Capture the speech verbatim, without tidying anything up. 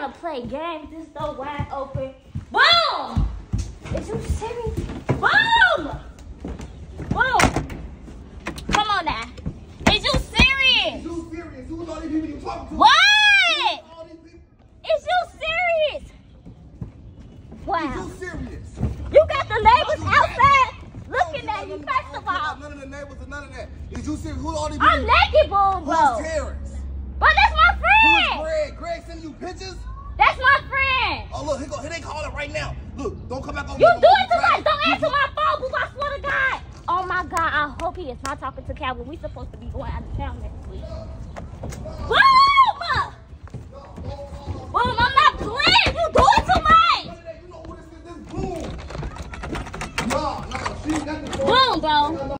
wanna play games. This door wide open. Boom! Is you serious? Boom! Boom! Come on now. Is you serious? Is you serious? Who's all these people you talking to? What? All these people? Is you serious? Wow. Is you serious? You got the neighbors Are you outside I looking don't at care you, about first none of I don't care all. about none of the neighbors or none of that. Is you serious? Who all these people? I'm naked, boom, bro. Who's Terrence? But that's my Who's friend. Greg? Greg sending you pictures? That's my friend. Oh, look, here, go, here they calling right now. Look, don't come back on You me. do it too much. Don't answer my phone, boo. I swear to God. Oh, my God. I hope he is not talking to Calvin. We supposed to be going out of town next week. Boom! Boom, I'm not playing. You do it too much. You know who this is? This Boom. Nah, nah, she, that's the Boom, bro.